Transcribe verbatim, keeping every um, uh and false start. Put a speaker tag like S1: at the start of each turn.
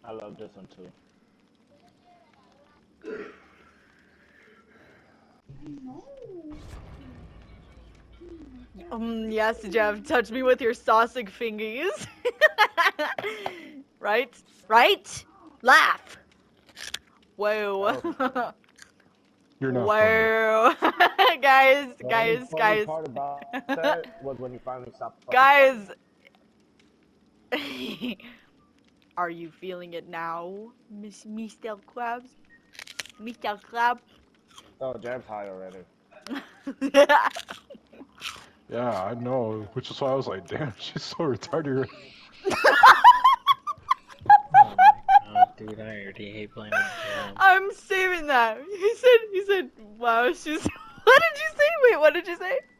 S1: I love this one too.
S2: Um, yes, Jeff, touch me with your sausage fingies. Right? Right? Laugh! Whoa.
S1: Oh.
S3: You're not funny.
S2: Whoa. Guys,
S1: The
S2: guys,
S1: only funny
S2: guys.
S1: part about that was when he finally stopped fucking
S2: Guys!
S1: talking.
S2: Are you feeling it now, Miss Mister Krabs? Mister Krab?
S1: Oh, Jab's high already.
S3: Yeah, I know. Which is why I was like, damn, she's so retarded.
S4: Oh my god, dude, I already hate playing with Jab.
S2: I'm saving that. He said, he said, wow, she's. What did you say? Wait, what did you say?